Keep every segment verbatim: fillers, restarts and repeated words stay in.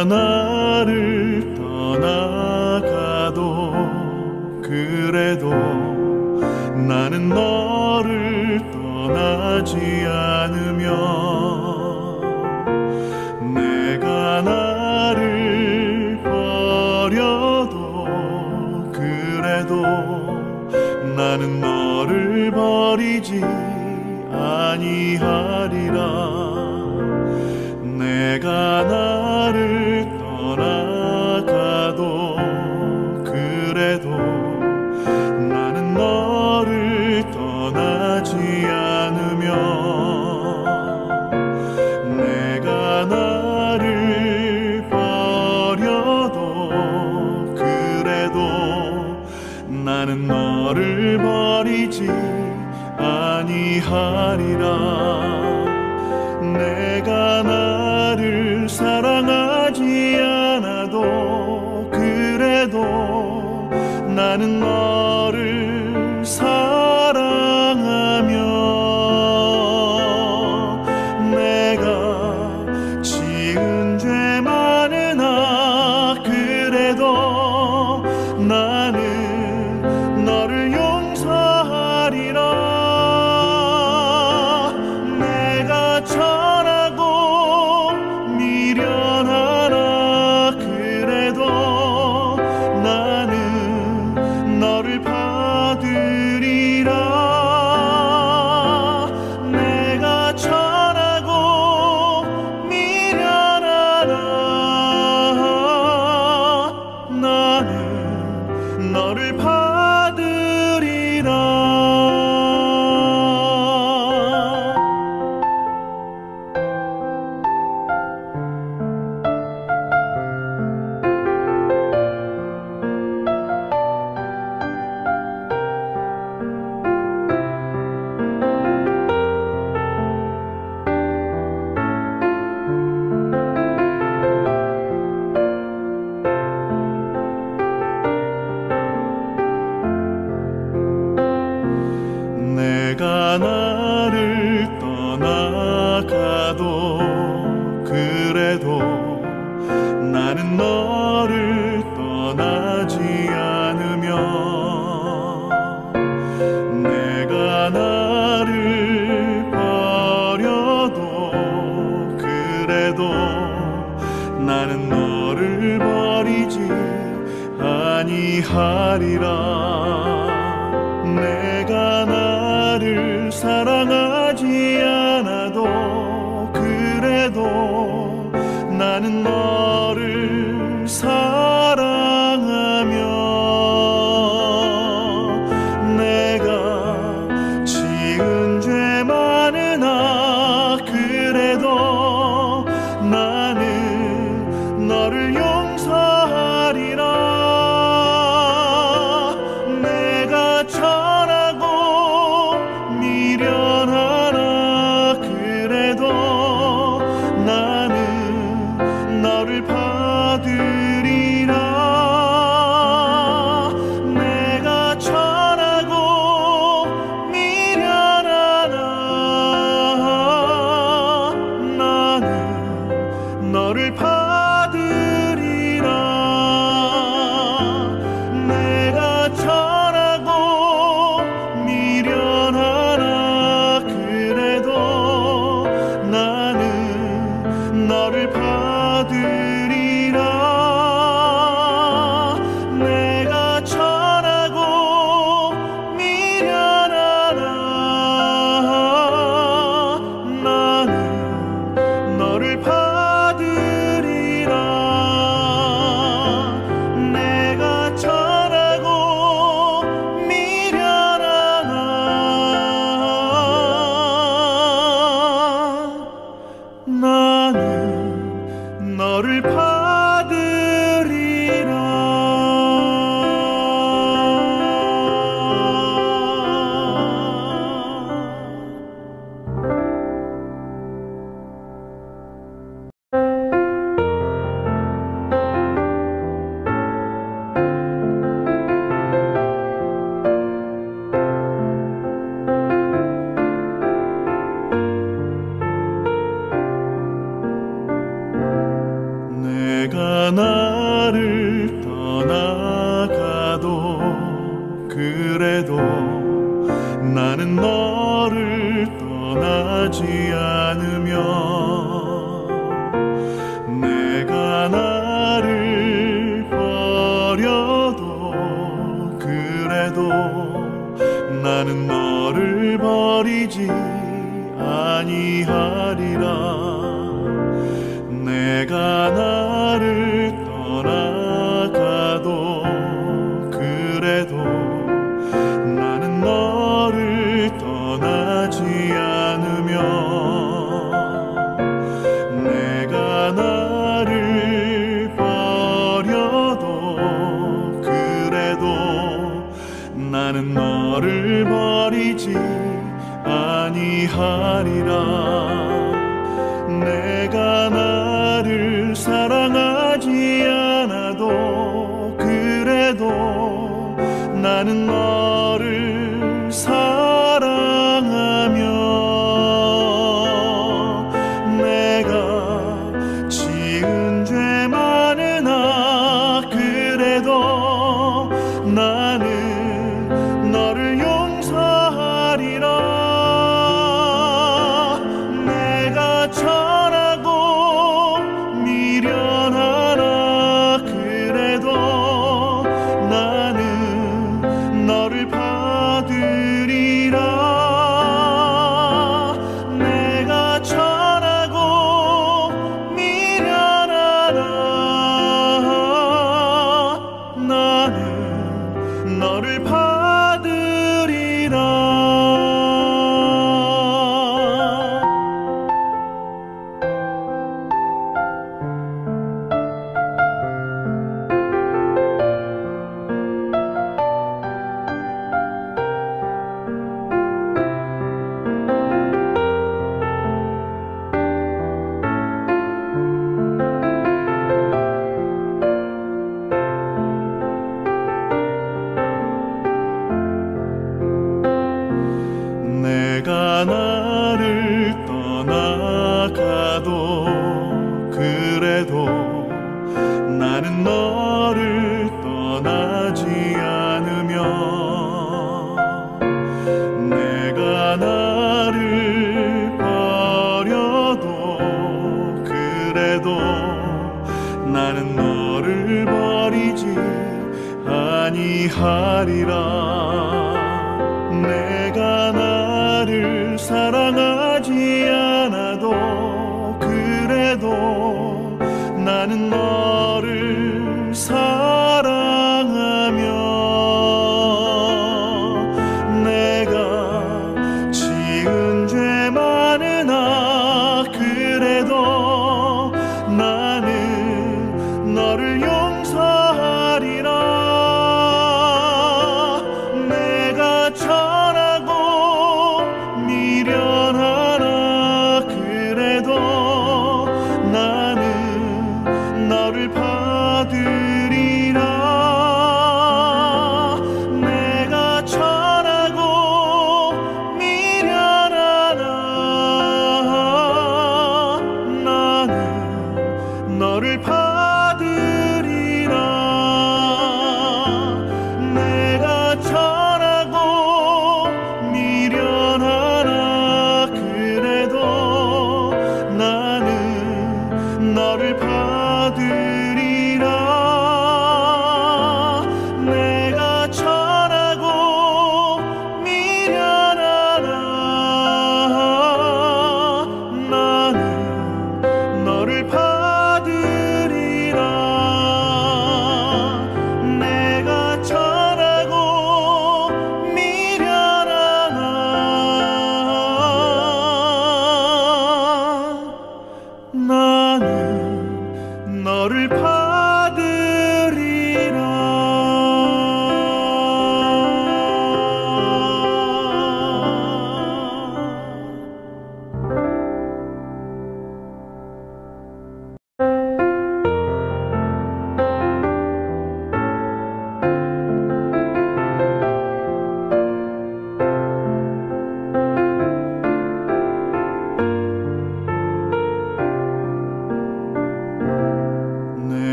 내가 나를 떠나가도 그래도 나는 너를 떠나지 않으며 내가 나를 버려도 그래도 나는 너를 버리지 아니하리라. 내가 나를 떠나가도 그래도 나는 너를 떠나지 않으며 내가 나를 버려도 그래도 나는 너를 버리지 아니하리라. 내가 나를 사랑하지 않아도 그래도 나는 너를 사랑하며 내가 지은 죄 많으나 그래도 나는 너를 용서하리라. 내가 천하고 미련하나 그래도 나는 너를 받으리라. 내가 천하고 미련하나 나는 너를 받으리라. 내가 나를 떠나가도 그래도 나는 너를 떠나지 않으며 내가 나를 버려도 그래도 나는 너를 버리지 아니하리라. 내가 나를 사랑하지 않아도 그래도 나는 너를 사랑하며 내가 지은 죄 많으나 그래도 나는 너를 용서하리라. 내가 천하고 미련하나 그래도 나는 너를 받으리라. 내가 천하고 미련하나 나는 너를 받으리라. 내가 천하고 미련하나 그래도 나는 너를 받으리라. 내가 천하고 미련하나 나는 너를 받으리라. 내가 천하고 미련하나 나는 너를 받으리라. 내가 나를 떠나가도 그래도 나는 너를 떠나지 않으며 내가 나를 버려도 그래도 나는 너를 버리지 아니하리라. 내가 나를 떠나가도 그래도 나는 너를 떠나지 않으며 내가 나를 버려도 그래도 나는 너를 버리지 아니하리라. 내가 나를 사랑하지 않아도 그래도 나는 너를 사랑하며 내가 지은 죄 많으나 그래도 나는 너를 용서하리라. 내가 천하고 미련하나 그래도 나는 너를 받으리라. 내가 천하고 미련하나 나는 너를 받으리라. 내가 나를 떠나가도 그래도 나는 너를 떠나지 않으며 내가 나를 버려도 그래도 나는 너를 버리지 아니하리라. 내가 나를 사랑하지 않아도 그래도 나는 너를 사랑하며 내가 지은 죄 많으나 그래도 나는 너를 용서하리라. 내가 천하고 미련하나 그래도 나는 너를 받으리라. 내가 천하고 미련하나 나는 너를 받으리라. 내가 천하고 미련하나 그래도 나는 너를 받으리라. 내가 천하고 미련하나 나는 너를 받으리라. 내가 천하고 미련하나 나는 너를 받으리라.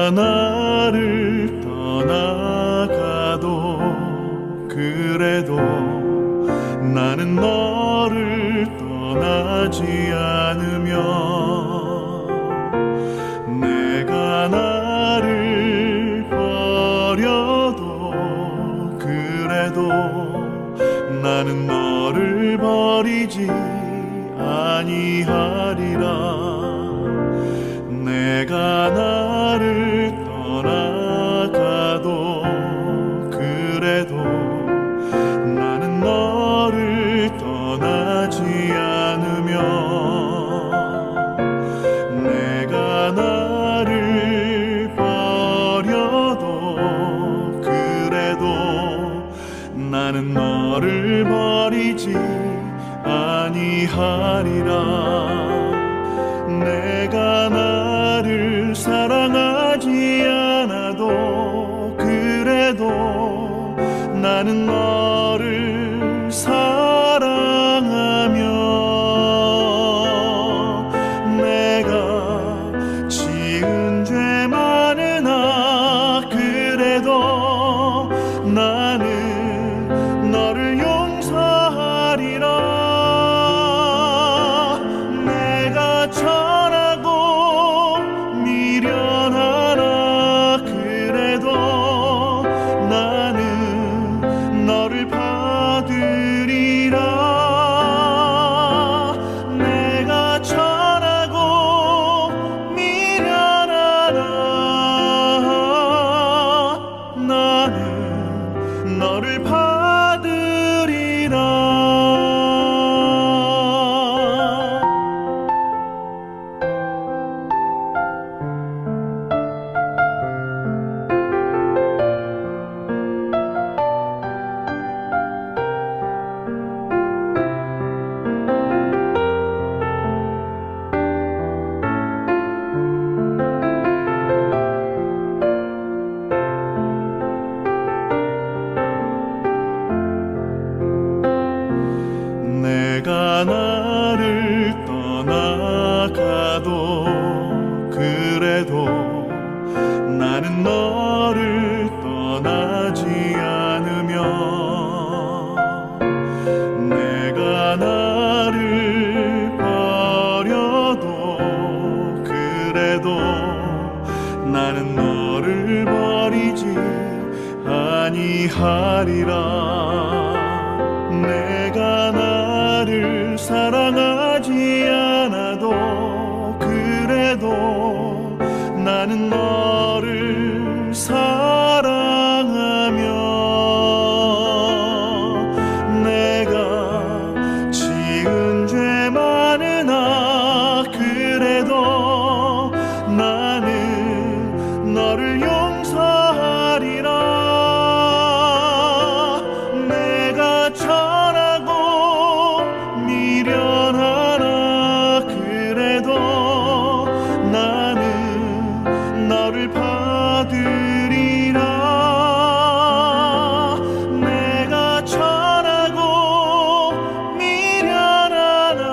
내가 나를 떠나가도 그래도 나는 너를 떠나지 않으며 내가 나를 버려도 그래도 나는 너를 버리지 아니하리라. 내가 나를 떠나가도 그래도 나는 너를 떠나지 않으며 내가 나를 버려도 그래도 나는 너를 버리지 아니하리라. 내가 나를 사랑하지 않아도 그래도 나는 너를 사랑하며 내가 지은 죄 많으나 그래도 나는 너를 용서하리라. 내가 천하고 미련하나 그래도 나는 너를 받으리라. 내가 천하고 미련하나 나는 너를 받으리라. 내가 나를 떠나가도 그래도 나는 너를 떠나지 않으며 내가 나를 버려도 그래도 나는 너를 버리지 아니하리라. 내가 나를 사랑하지 않아도 그래도 나는 너를 사랑하며 내가 지은 죄 많으나 그래도 나는 너를 용서하리라. 내가 천하고 미련하나 그래도 나는 너를 받으리라. 내가 천하고 미련하나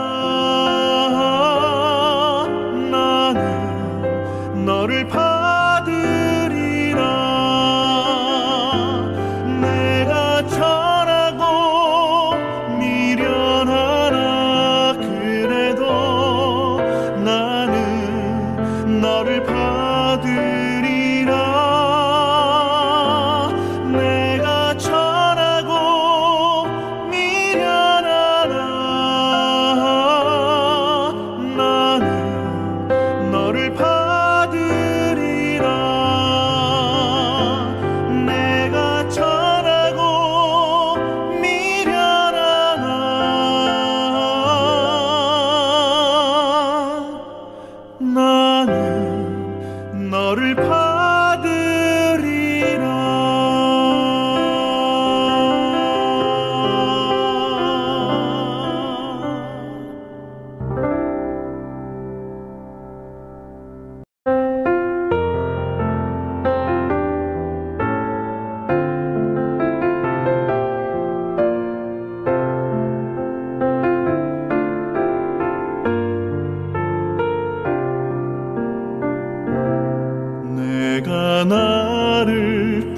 나는 너를 받으리라. 내가 천하고 미련하나 그래도 나는 너를 받으리라. 내가 천하고 미련하나 나는 너를 받으리라. 내가 천하고 미련하나 나는 너를 받으리라. 내가 나를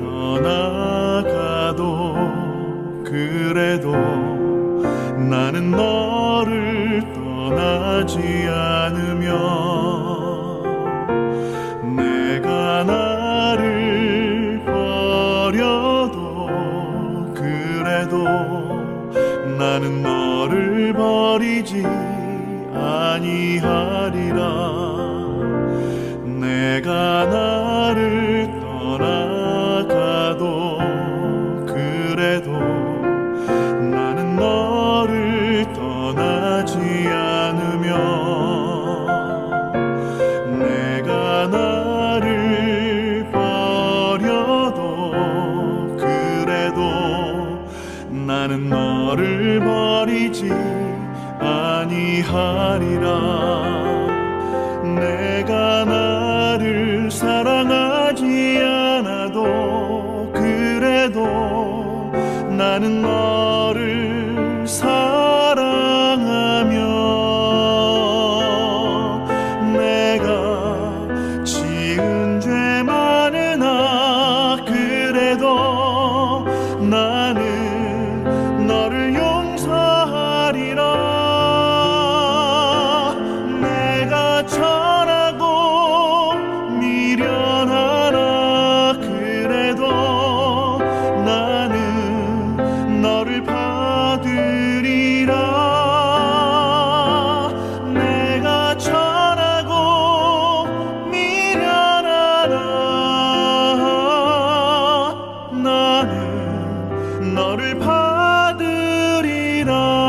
떠나가도 그래도 나는 너를 떠나지 않으며 내가 나를 버려도 그래도 나는 너를 버리지 아니하리라. 내가 나를 떠나가도 그래도 나는 너를 떠나지 않으며 내가 나를 버려도 그래도 나는 너를 버리지 아니하리라. 내가 나를 사랑하지 않아도 그래도 나는 너를 사랑하며 내가 지은 죄 많으나 그래도 나는 너를 용서하리라. 내가 천하고 미련하나 그래도 나는 너를 받으리라. 내가 천하고 미련하나 나는 너를 받으리라.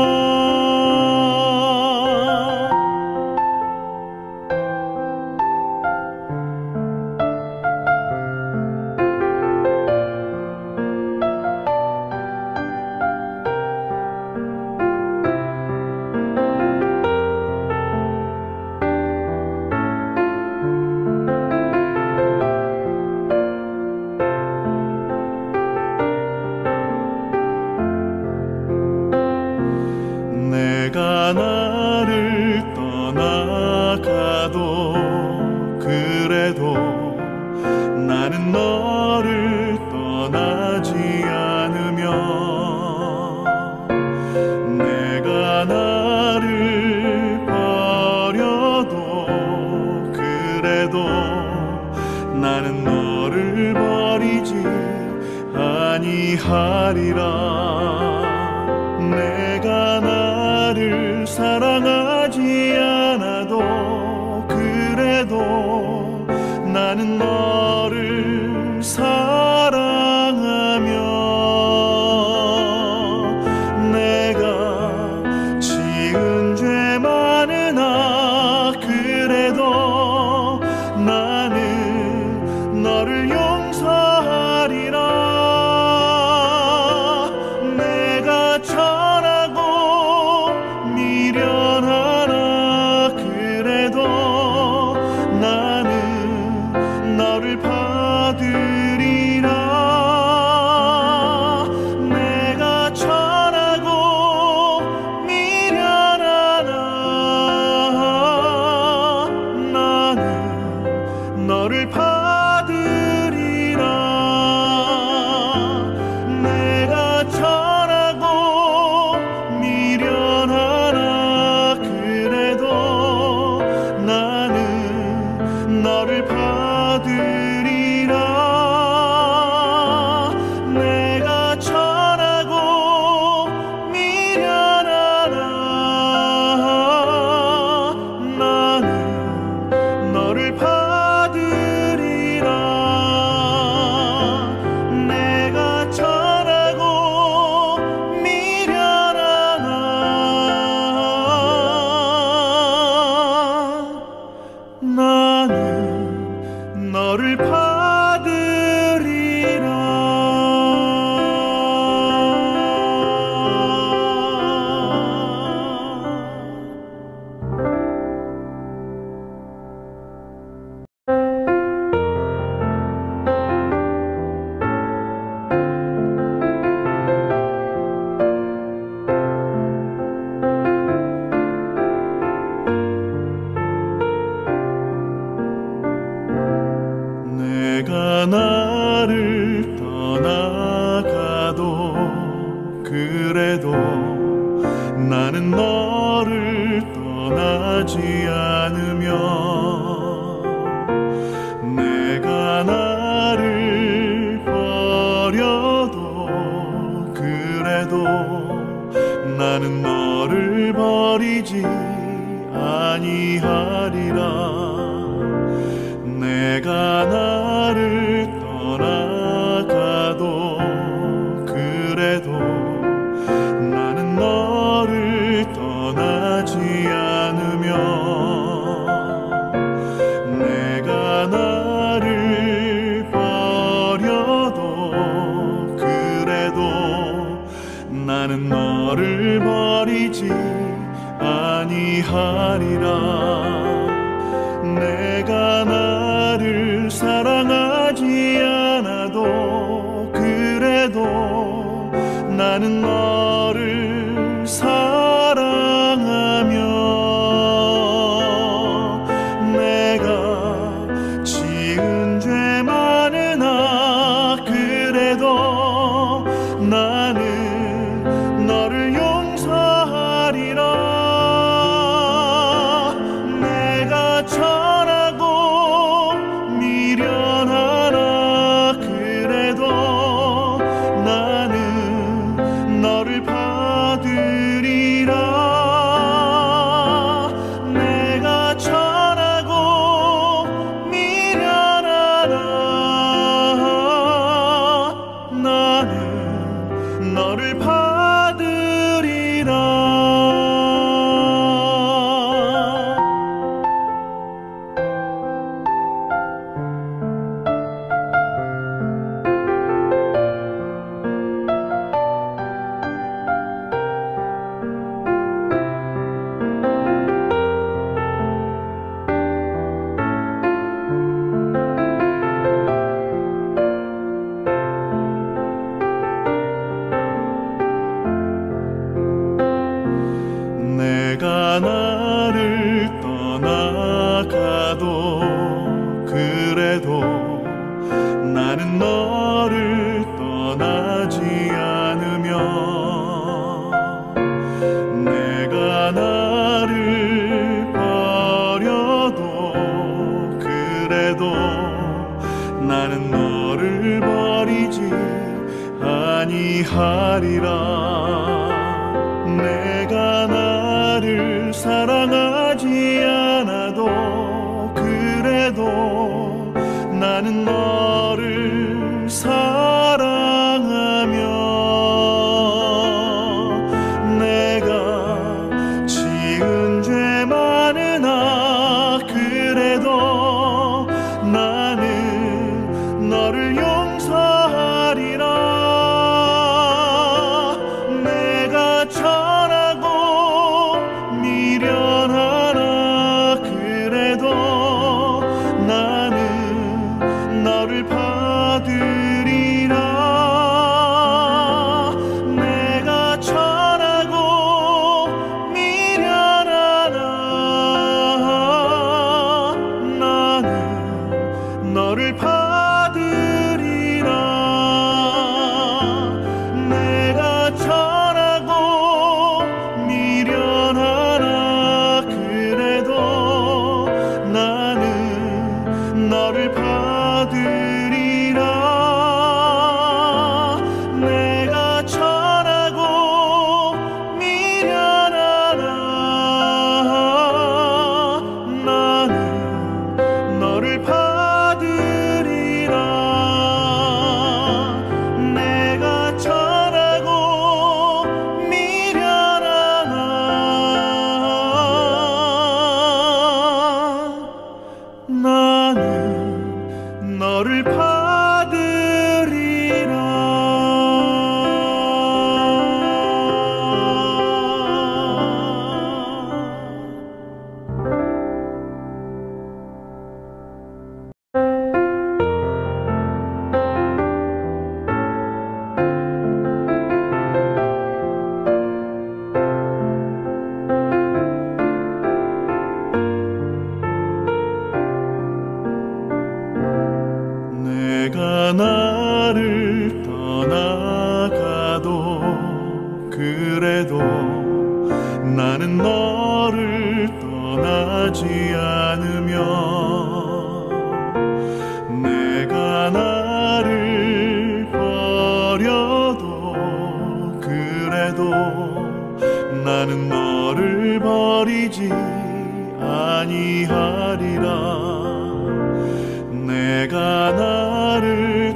내가 나를 떠나가도 그래도 나는 너를 떠나지 않으며 내가 나를 버려도 그래도 나는 너를 버리지 아니하리라. 내가 나를 사랑하지 않아도 그래도 나는 너를 사랑하며 내가 지은 죄 많으나 그래도 나는 너를 용서하리라. 내가 천하고 미련하나 그래도 나는 너를 받으리라. 내가 천하고 미련하나 나는 너를 받으리라. 내가 천하고 미련하나 그래도 나는 너를 받으리라. 내가 천하고 미련하나 나는 너를 받으리라. 내가 천하고 미련하나 나는 너를 받으리라. 내가 나를 떠나가도 그래도 나는 너를 떠나지 않으며 내가 나를 버려도 그래도 나는 너를 버리지 아니하리라. 내가 나를 떠나가도 그래도 나는 너를 떠나지 않으며 내가 나를 버려도 그래도 나는 너를 버리지 아니하리라. 내가 나를 사랑하지 않아도 그래도 나는 너를 사랑하며 내가 지은 죄 많으나 그래도 나는 너를 용서하리라. 천하고 미련하나 그래도 나는 너를 받으리라. 내가 천하고 미련하나 나는 너를 받으리라. 내가 나를 떠나가도 그래도 나는 너를 떠나지 않으며 내가 나를 버려도 그래도 나는 너를 버리지 아니하리라. 내가 나를 사랑하지 않아도 그래도 나는 너를 사랑하며 내가 지은 죄 많으나 그래도 나는 너를 용서하리라. 내가 천하고 미련하나 그래도 나는 너를 받으리라. 내가 천하고 미련하나 나는 너를 받으리라. 내가 천하고 미련하나 그래도 나는 너를 받으리라. 내가 천하고 미련하나 나는 너를 받으리라. 내가 천하고 미련하나 나는 너를 받으리라. 나를 떠나가도 그래도 나는 너를 떠나지 않으며 내가 나를 버려도 그래도 나는 너를 버리지 아니하리라. 내가 나를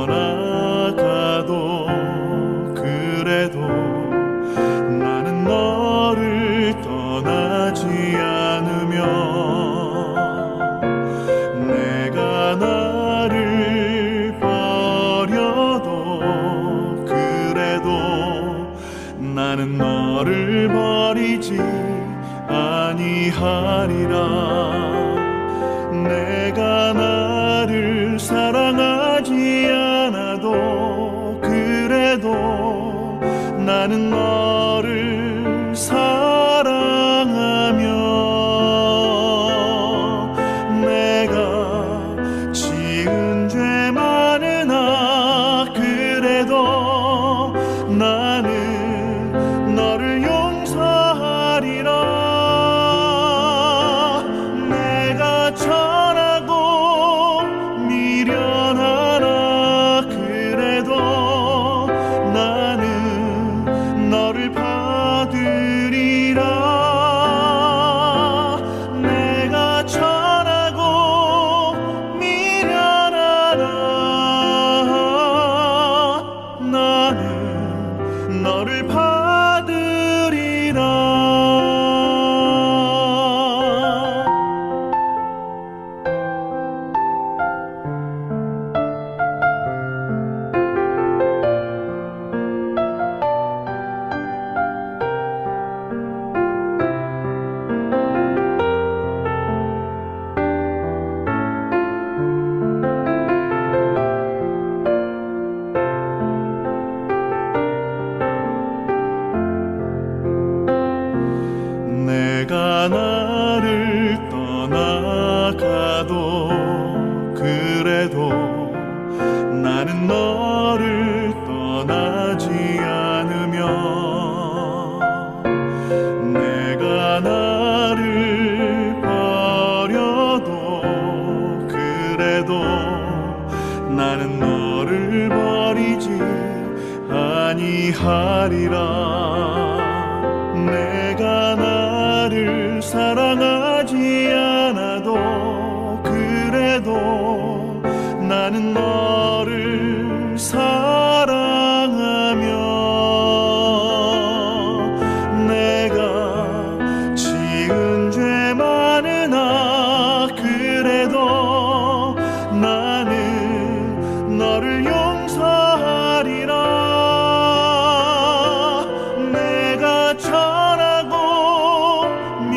떠나가도 그래도 나는 너를 떠나지 않으며 내가 나를 버려도 그래도 나는 너를 버리지 아니하리라. 내가 나를 사랑하지 않아도 그래도 나는 너를 사랑하며 내가 지은 죄 많으나 그래도 나는 너를 용서하리라. 내가 천하고 미련하나 그래도 나는 너를 받으리라. 내가 천하고 미련하나 나는 너를 받으리라. 내가 나를 떠나가도 그래도 나는 너를 떠나지 않으며 내가 나를 버려도 그래도 나는 너를 버리지 아니하리라. 내가 나를 사랑하지 않아도 그래도 나는 너를 사랑하며 내가 지은 죄 많으나 그래도 나는 너를 용서하리라. 내가 천하고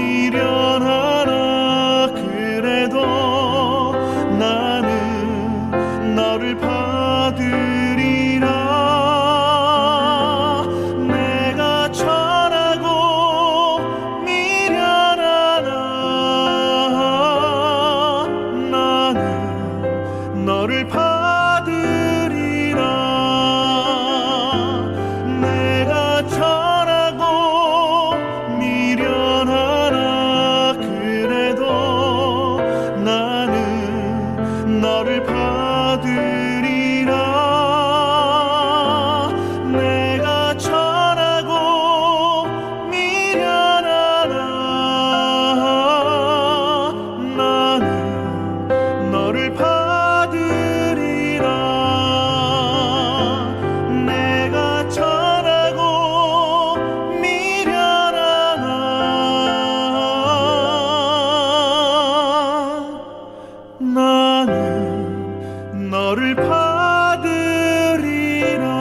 미련하나 그래도 나는 너를 받으리라. 내가 천하고 미련하나 나는 너를 받으리라. 내가 천하고 미련하나 그래도 나는 너를 받으리라. 내가 천하고 미련하나 나는 너를 받으리라. 내가 천하고 미련하나 나는 너를 받으리라.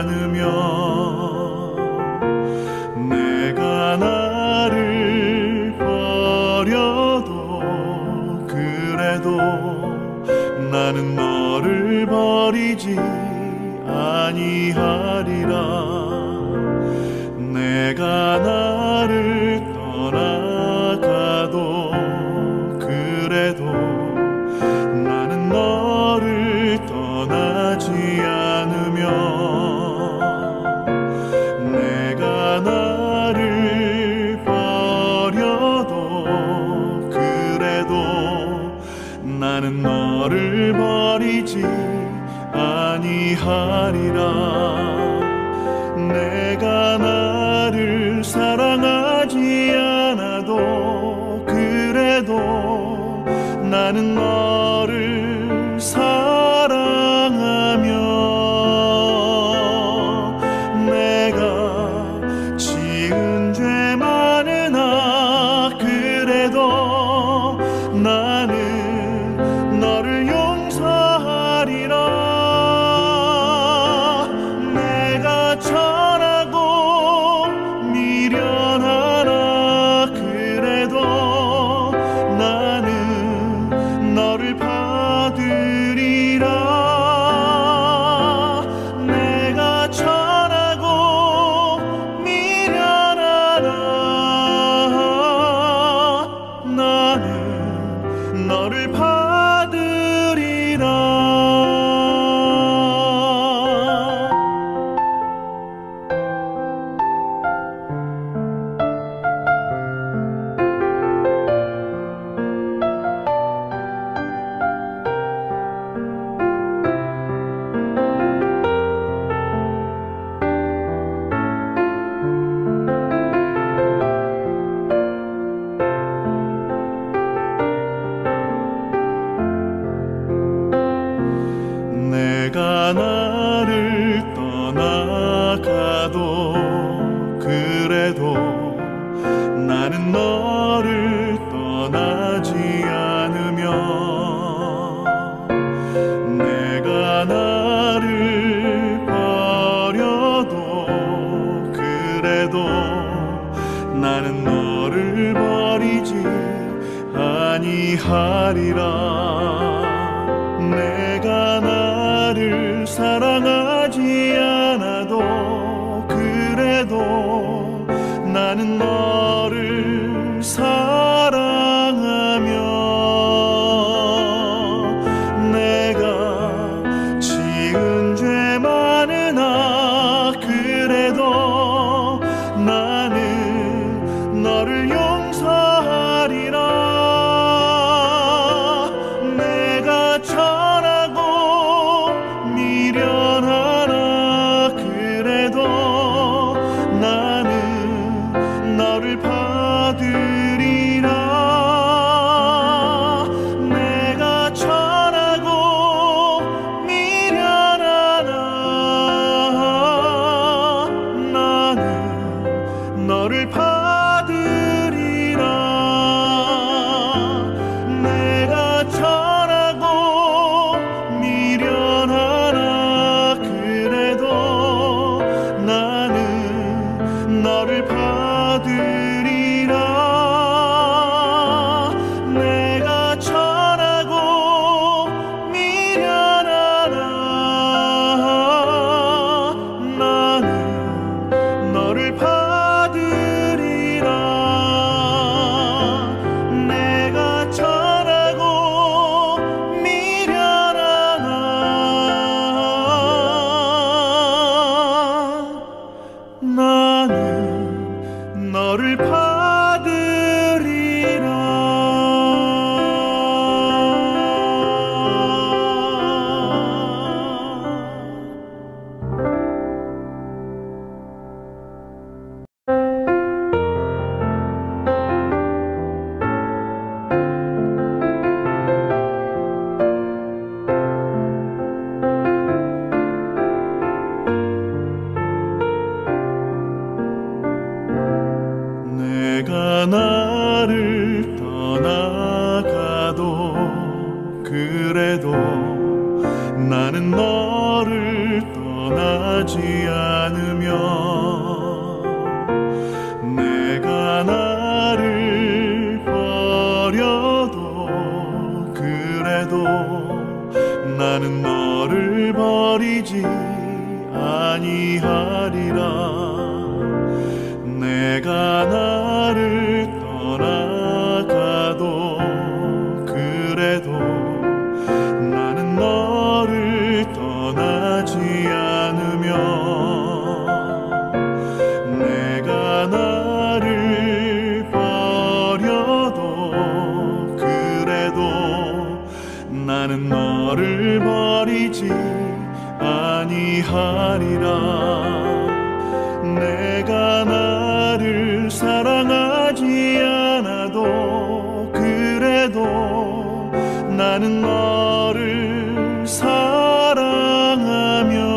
않으면 내가 나를 버려도 그래도 나는 너를 버리지 아니하리라. 내가 나를 떠나가도 그래도 나는 너를 떠나지 않으며 내가 나를 버려도 그래도 나는 너를 버리지 아니하리라. 내가 나를 사랑하지 않아도 그래도 나는 너를 사랑하며 내가 지은 죄 많으나 그래도 나는 너를 용서하리라. 내가 천하고 미련하나 그래도 나는 너를 받으리라. 내가 천하고 미련하나 나는 너를 받으리라. 내가 나를 떠나가도 그래도 나는 너를 떠나지 않으며 내가 나를 버려도 그래도 나는 너를 버리지 아니하리라. 내가 나를 사랑하지 않아도 그래도 나는 너를 사랑하며 내가 지은 죄 많으나 그래도 나는 너를 용서하리라. 내가 천하고 미련하나 그래도 나는 너를 받으리라. 내가 천하고 미련하나 나는 너를 받으리라. 내가 천하고 미련하나 그래도 나는 너를 받으리라. 내가 천하고 미련하나 나는 너를 받으리라. 내가 천하고 미련하나 나는 너를 받으리라. 내가 나를 떠나가도 그래도 나는 너를 떠나지 않아 않으면 내가 나를 버려도 그래도 나는 너를 버리지 아니하리라. 내가 나를 떠나가도 그래도 나는 너를 떠나지 않으며 내가 나를 버려도 그래도 나는 너를 버리지 아니하리라. 내가 나를 사랑하지 않아도 그래도 나는 너를 사랑하며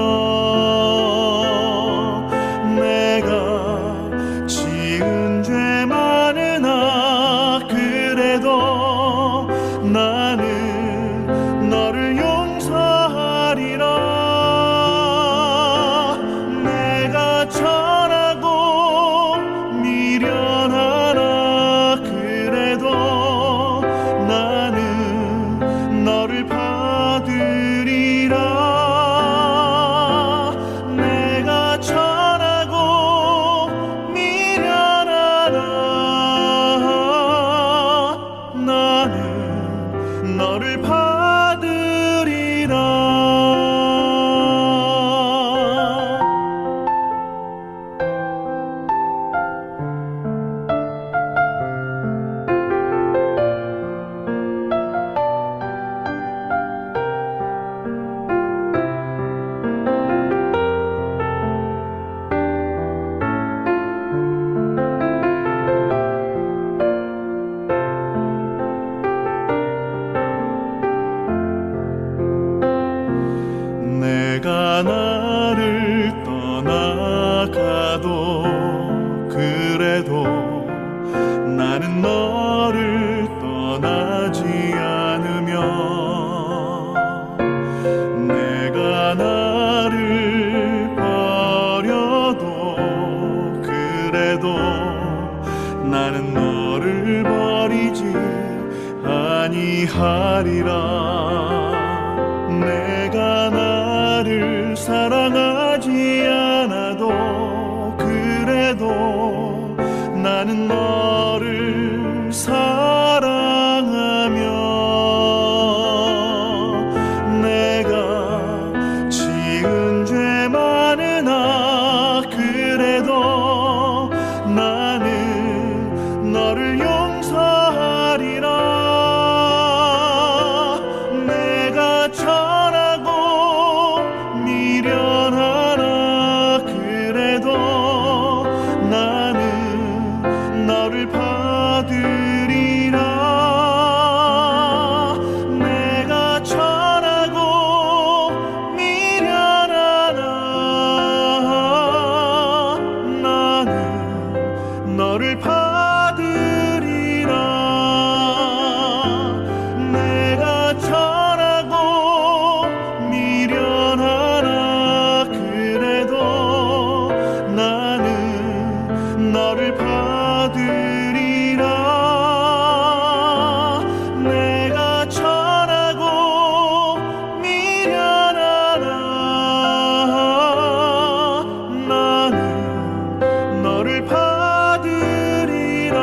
내가 지은 죄 많으나 그래도 나는 너를 용서하리라. 내가 천하고 미련하나 그래도 나는 너를 받으리라. 내가 천하고 미련하나 나는 너를 받으리라. 내가 나를 떠나가도 그래도 나는 너를 떠나지 않으며 내가 나를 버려도 그래도 나는 너를 버리지 아니하리라. 내가 나를 사랑하지 않아도 그래도 나는 너를 사랑하며 내가 지은 죄 많으나 그래도 나는 너를 용서하리라. 내가 천하고 미련하나 그래도 나는 너를 받으리라. 내가 천하고 미련하나 나는 너를 받으리라. 내가 천하고 미련하나 그래도 나는 너를 받으리라. 내가 천하고 미련하나 나는 너를 받으리라.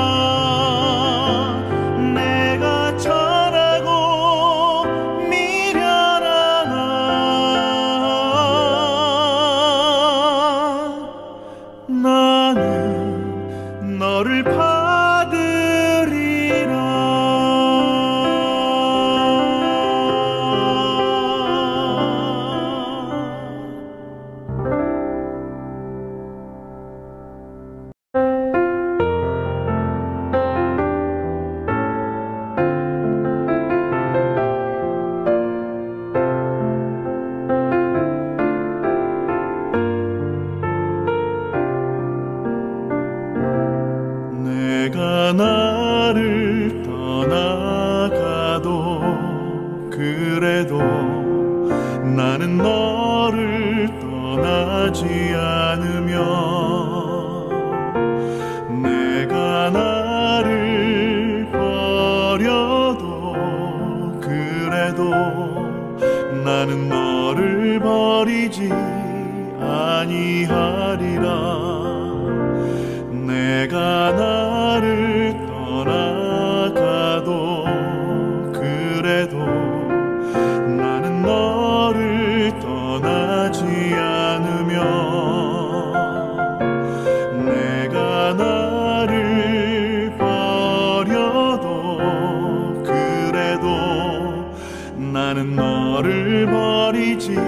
내가 천하고 미련하나 나는 너를 받으리라. 내가 나를 떠나가도 그래도 나는 너를 떠나지 떠나지 않으면 내가 나를 버려도 그래도 나는 너를 버리지 아니하리라. 내가 나를 떠나가도 그래도 나는 너를 떠나지 않으면 내가 나를 버려도 그래도 나는 너를 버리지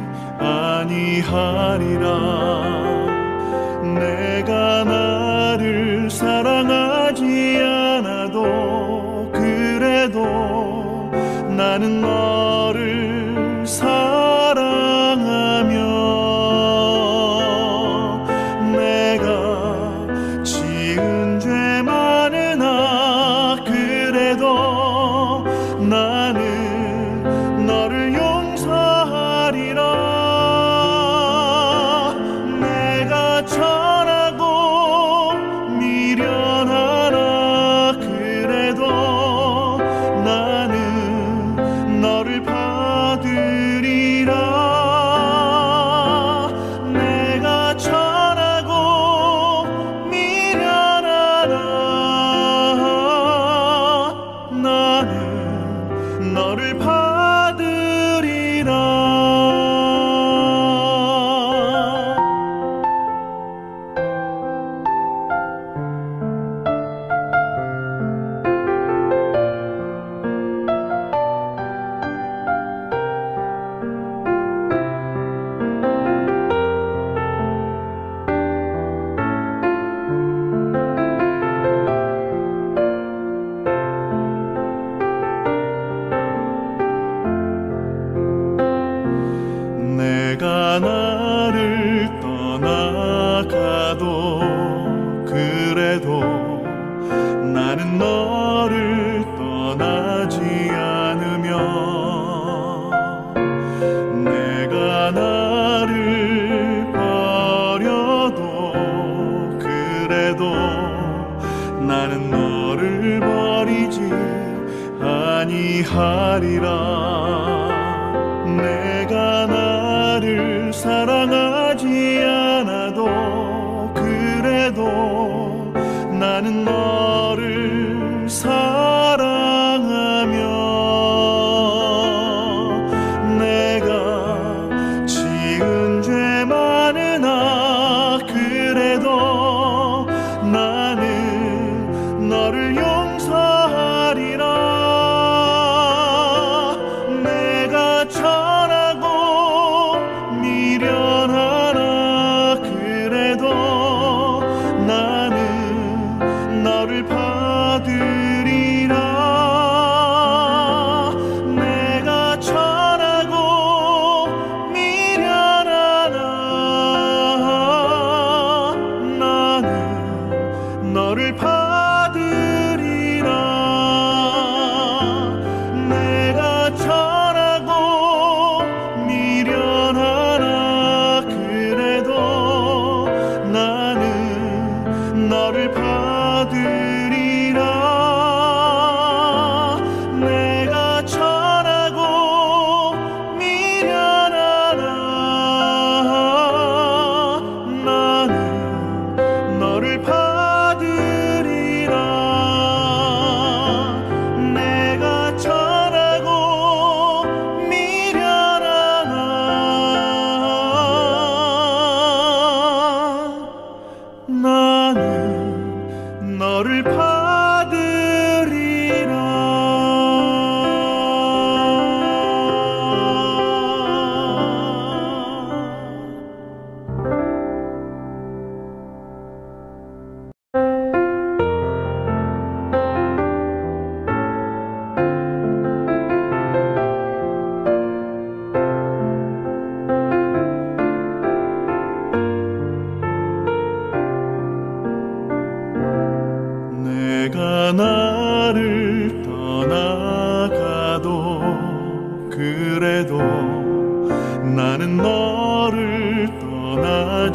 아니하리라. 내가 나를 사랑하지 않아도 그래도 나는 너를 사랑하며 내가 지은 죄 많으나 그래도 나는 너를 용서하리라. 내가 천하고 미련하나 그래도 나는 너를 받으리라. 내가 천하고 미련하나 나는 너를 받으리라. 내가 나를 떠나가도 그래도 나는 너를 떠나지 않으면 내가 나를 버려도 그래도 나는 너를 버리지 아니하리라. 내가 나를 사랑하지 않아도 그래도 나는 너를 사랑하며 내가 지은 죄 많으나 그래도 나는 너를 용서하리라. 내가 천하고 미련하나 그래도 나는 너를 받으리라.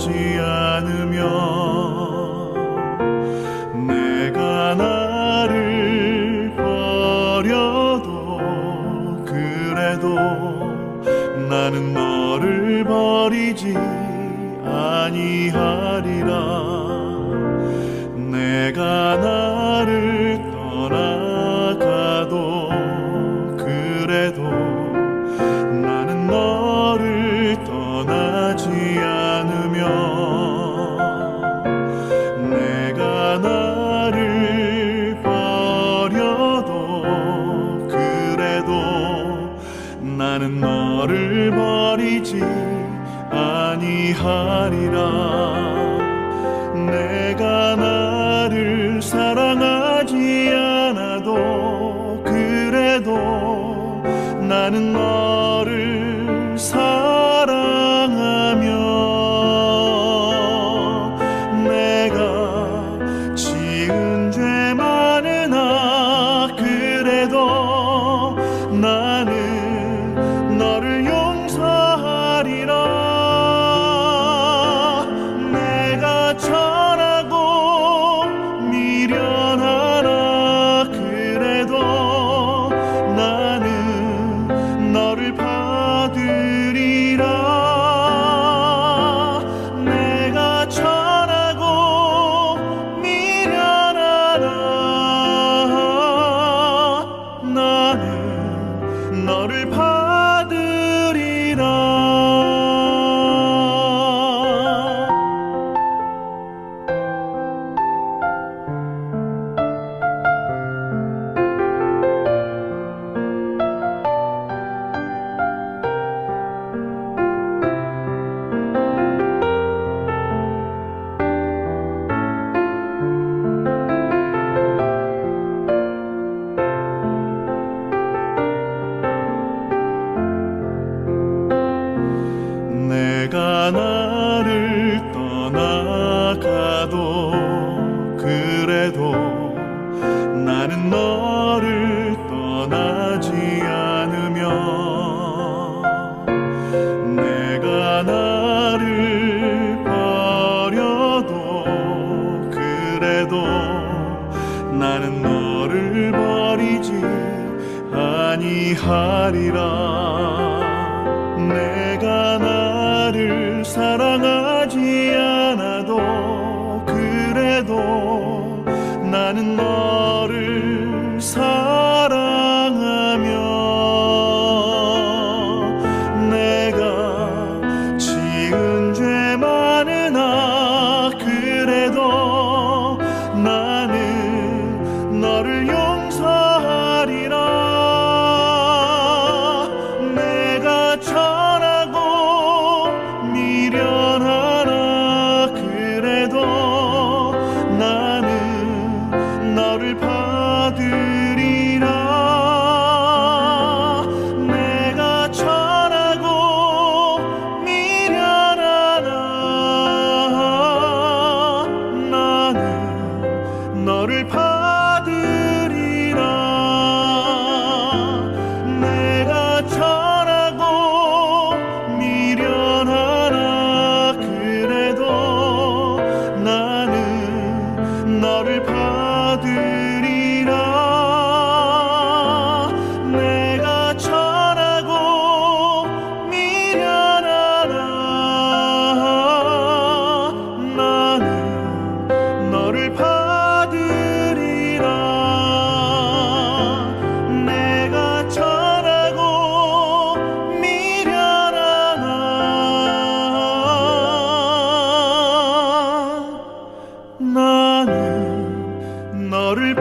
떠나지 않으면 내가 나를 버려도 그래도 나는 너를 버리지 아니하리라. 내가 나를 떠나가도 그래도 나는 너를 떠나지 않으면 내가 나를 버려도 그래도 나는 너를 버리지 아니하리라. 내가 나를 사랑하지 않아도 그래도 나는 너를 사랑하며 내가 지은 죄 많으나 그래도 나는 너를 용서하리라. 내가 천하고 미련하나 그래도 나는 너를 받으리라. 내가 천하고 미련하나 나는 너를 받으리라. 내가 나를 떠나가도 그래도 나는 너를 떠나지 않으면 내가 나를 버려도 그래도 나는 너를 버리지 아니하리라. 내가 나를 사랑하지 않아도 그래도 나는 너를 사랑하며 내가 지은 죄 많으나 그래도 나는 너를 용서하리라. 내가 천하고 미련하나 그래도 나는 너를 받으리라. 내가 천하고 미련하나 나는 너를 받으리라. 내가 천하고 미련하나 그래도 나는 너를 받으리라. 내가 천하고 미련하나 나는 너를 받으리라. 내가 천하고 미련하나 나는 너를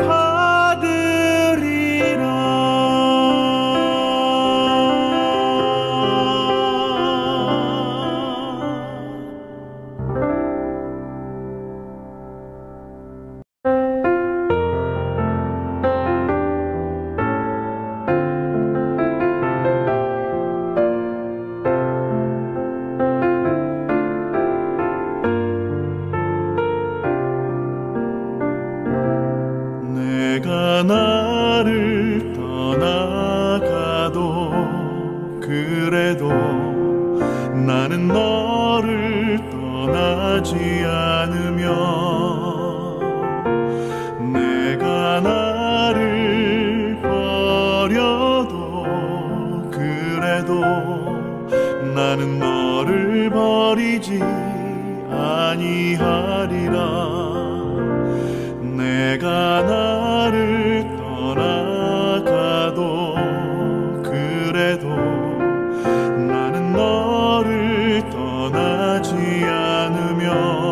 받으리라. 내가 나를 떠나가도 그래도 나는 너를 떠나 떠나지 않으면 내가 나를 버려도 그래도 나는 너를 버리지 아니하리라. 내가 나를 떠나가도 그래도 나는 너를 떠나지 않으면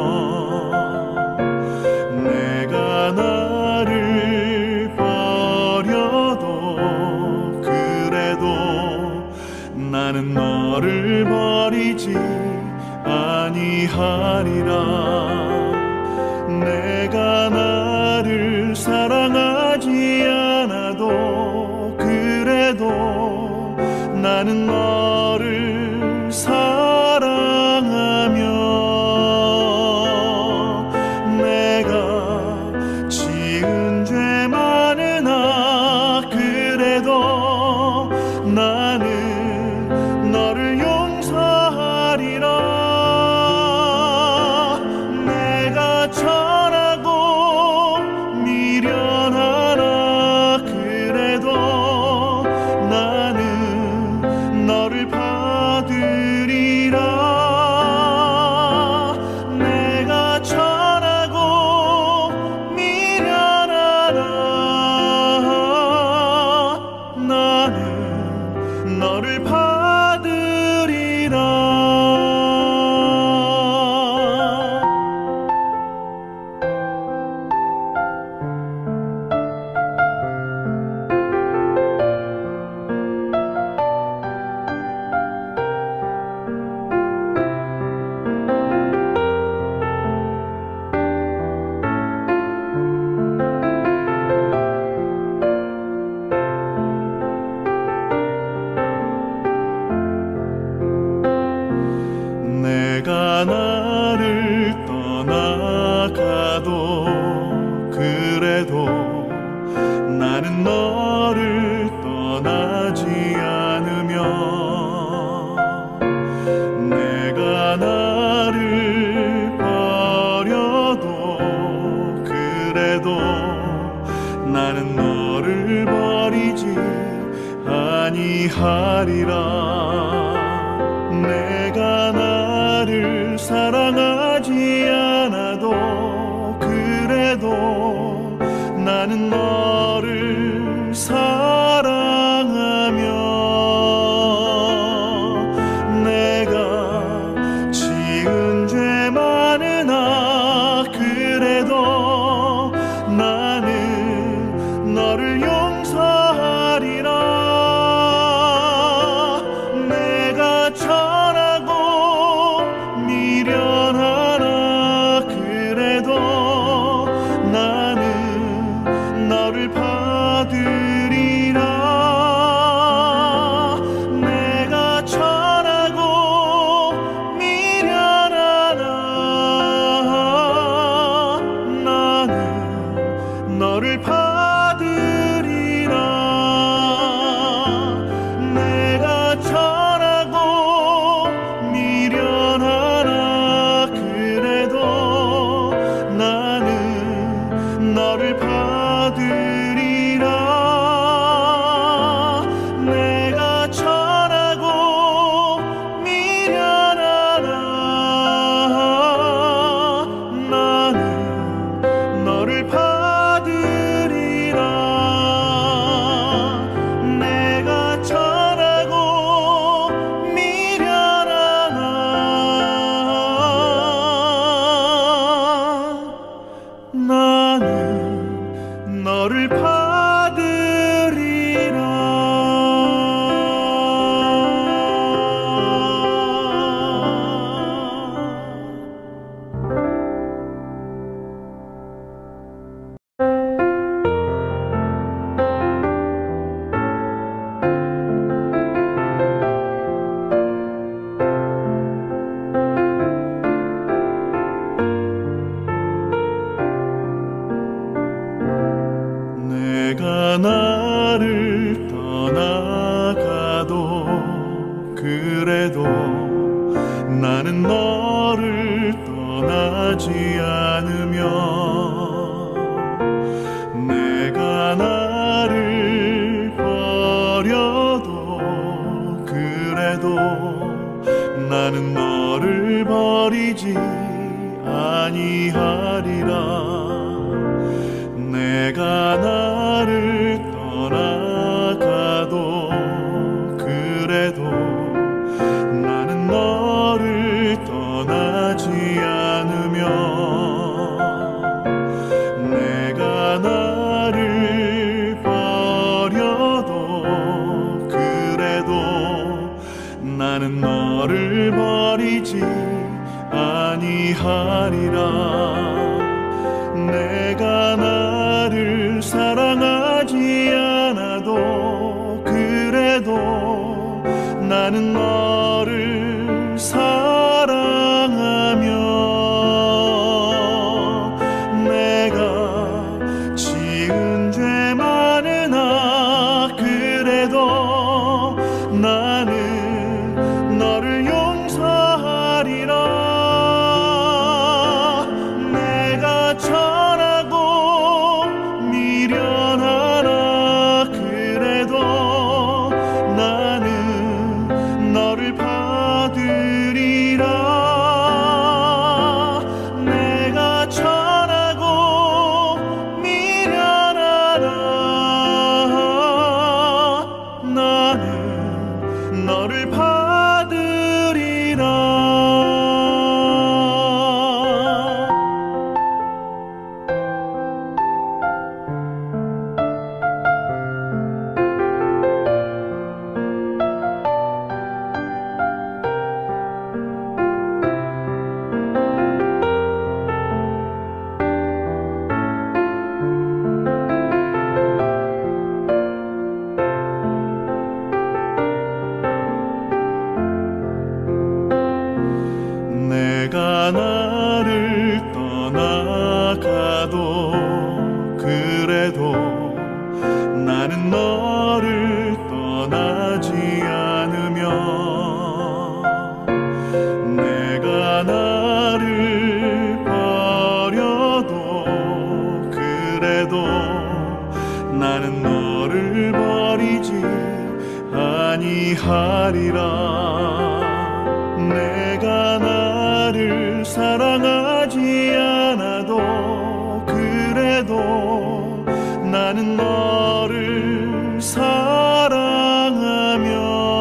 내가 나를 버려도 그래도 나는 너를 버리지 아니하리라. 내가 나를 사랑하지 않아도 그래도 나는 너를 사랑하며 내가 지은 죄 많으나 그래도 나는 너를 용서하리라. 내가 천하고 미련하나 그래도 나는 너를 받으리라. 내가 천하고 미련하나 나는 너를 받으리라. 내가 나를 떠나가도 그래도 나는 너를 떠나지 않으면 내가 나를 버려도 그래도 나는 너를 버리지 아니하리라. 내가 나를 사랑하지 않아도 그래도 나는 너를 사랑하며 내가 지은 죄 많으나 그래도 나는 너를 용서하리라. 내가 천하고 미련하나 그래도 나는 너를 받으리라. 내가 천하고 미련하나 나는 너를 받으리라. 내가 천하고 미련하나 그래도 나는 너를 받으리라. 내가 천하고 미련하나 나는 너를 받으리라. 내가 천하고 미련하나 나는 너를 받으리라. 내가 나를 떠나가도 그래도 나는 너를 떠나지 떠나지 않으면 내가 나를 버려도 그래도 나는 너를 버리지 아니하리라. 내가 나를 떠나가도 그래도 나는 너를 떠나지 않으면 내가 나를 버려도 그래도 나는 너를 버리지 아니하리라. 내가 나를 사랑하지 않아도 그래도 나는 너를 사랑하며 내가 지은 죄 많으나 그래도 나는 너를 용서하리라. 내가 천하고 미련하나 그래도 나는 너를 받으리라. 내가 천하고 미련하나 나는 너를 받으리라. 내가 나를 떠나가도 그래도 나는 너를 떠나지 않으면 내가 나를 버려도 그래도 나는 너를 버리지 아니하리라. 내가 나를 사랑하지 않아도 그래도 나는 너를 사랑하며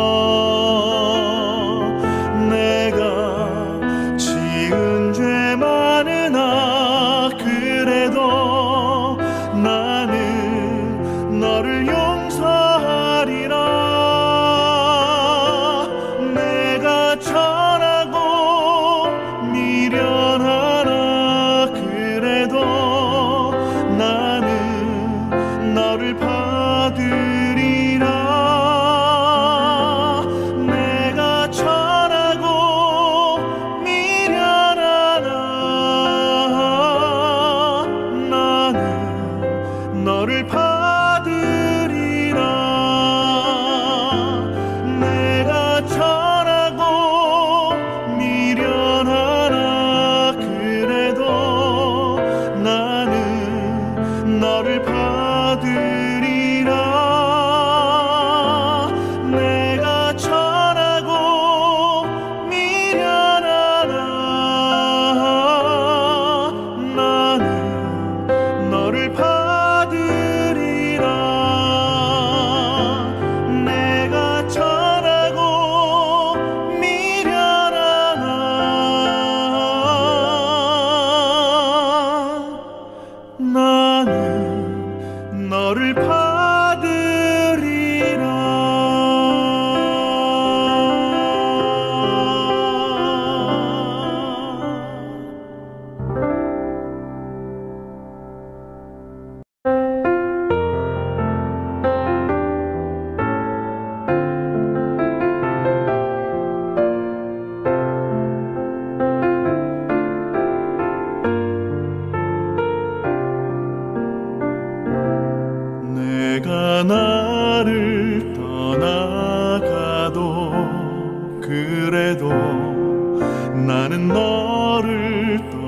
내가 지은 죄 많으나 그래도 나는 너를 용서하리라. 내가 천하고 미련하나 그래도 나는 너를 받으리라.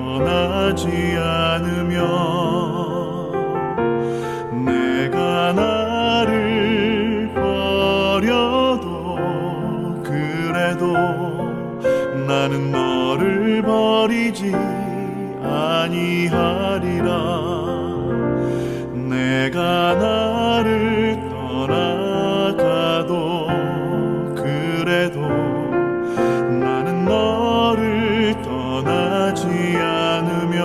떠나지 않으면 내가 나를 버려도 그래도 나는 너를 버리지 아니하리라. 내가 나를 떠나가도 그래도 나는 너를 떠나지 않으면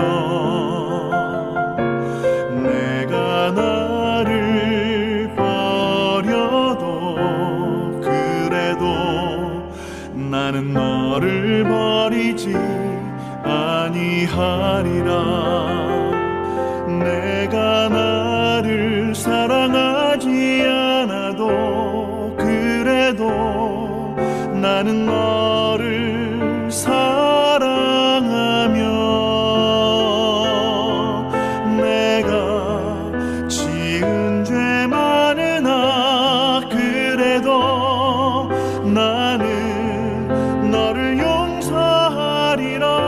내가 나를 버려도 그래도 나는 너를 버리지 아니하리라. 내가 나를 사랑하지 않아도 그래도 나는 너를 사랑하며 내가 지은 죄 많으나 그래도 나는 너를 용서하리라.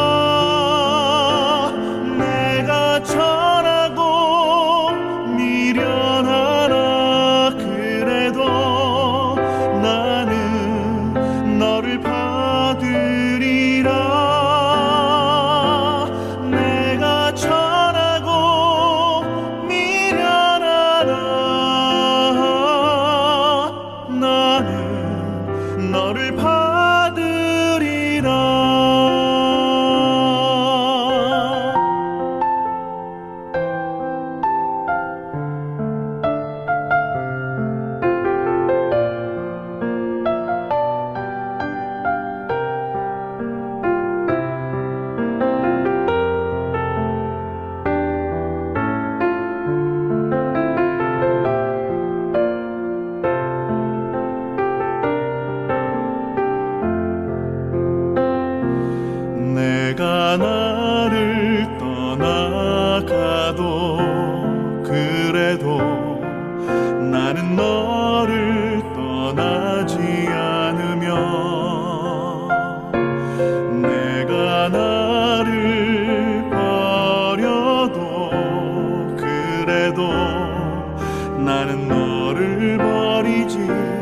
내가 천하고 미련하나 그래도 나는 너를 받으리라. 내가 천하고 미련하나 나는 너를 받으리라. 내가 나를 떠나가도 그래도 나는 너를 떠나지 않으면 내가 나를 버려도 그래도 나는 너를 버리지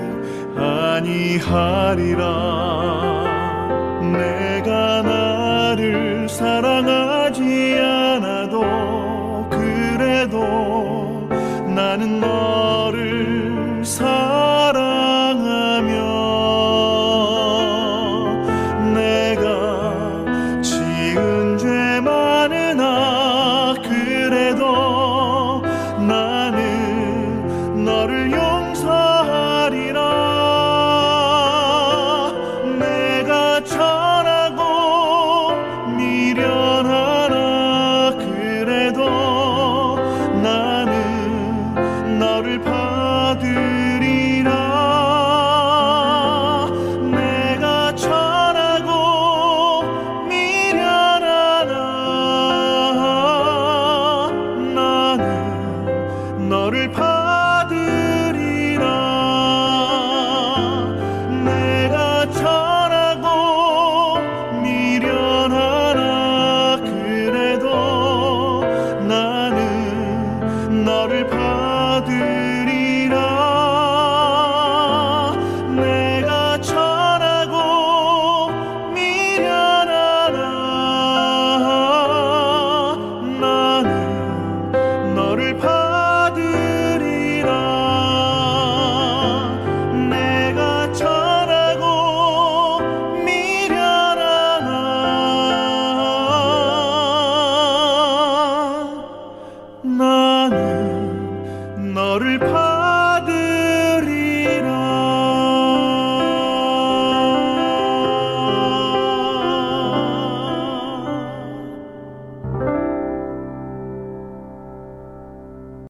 아니하리라. 내가 나를 사랑하지 않아도 그래도 나는 너